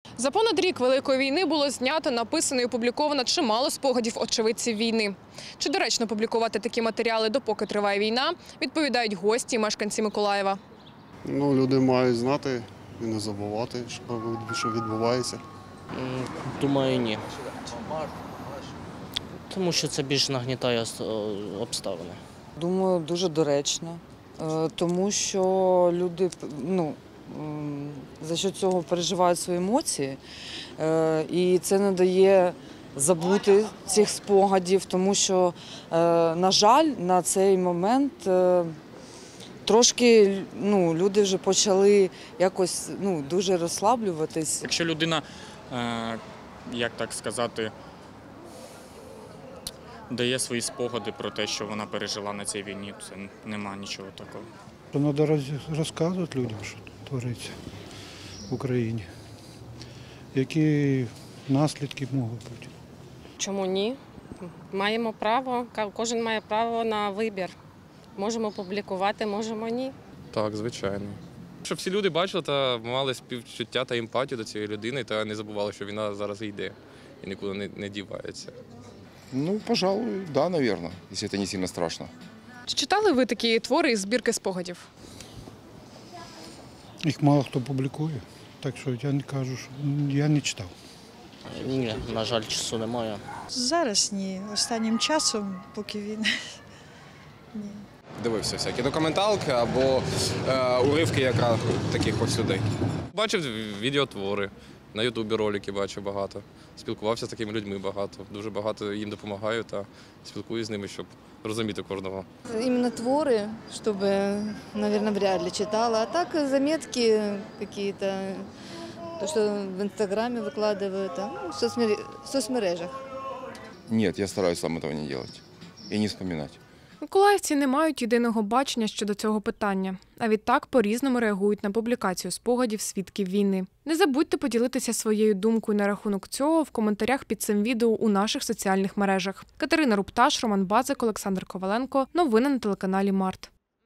За понад рік Великої війни було знято, написано і опубліковано чимало спогадів очевидців війни. Чи доречно публікувати такі матеріали, допоки триває війна, відповідають гості і мешканці Миколаєва. Люди мають знати і не забувати, що відбувається. Думаю, ні. Тому що це більш нагнітає обставини. Думаю, дуже доречно, тому що люди за що цього переживають свої емоції, і це не дає забути цих спогадів, тому що, на жаль, на цей момент трошки люди вже почали якось дуже розслаблюватись. Якщо людина, як так сказати, дає свої спогади про те, що вона пережила на цій війні, це нема нічого такого. Треба розказувати людям, що твориться в Україні, які наслідки можуть бути. Чому ні? Маємо право, кожен має право на вибір. Можемо публікувати, можемо ні. Так, звичайно. Щоб всі люди бачили та мали співчуття та емпатію до цієї людини та не забували, що війна зараз йде і нікуди не дівається. Пожалуй, да, наверное, если это не сильно страшно. Чи читали ви такі твори із збірки спогадів? Їх мало хто публікує, так що я не кажу, що я не читав. Ні, на жаль, часу немає. Зараз ні. Останнім часом, поки він. Ні. Дивився всякі документалки або уривки якраз таких ось людей. Бачив відеотвори, на Ютубі ролики бачу багато. Спілкувався з такими людьми багато. Дуже багато їм допомагаю та спілкуюся з ними, щоб розуміти кожного. Именно творы, чтобы, наверное, вряд ли читала. А так заметки какие-то, то, что в Инстаграме выкладывают, в соцмережах. Нет, я стараюсь сам этого не делать и не вспоминать. Миколаївці не мають єдиного бачення щодо цього питання, а відтак по-різному реагують на публікацію спогадів свідків війни. Не забудьте поділитися своєю думкою на рахунок цього в коментарях під цим відео у наших соціальних мережах. Катерина Рупташ, Роман Базик, Олександр Коваленко. Новини на телеканалі Март.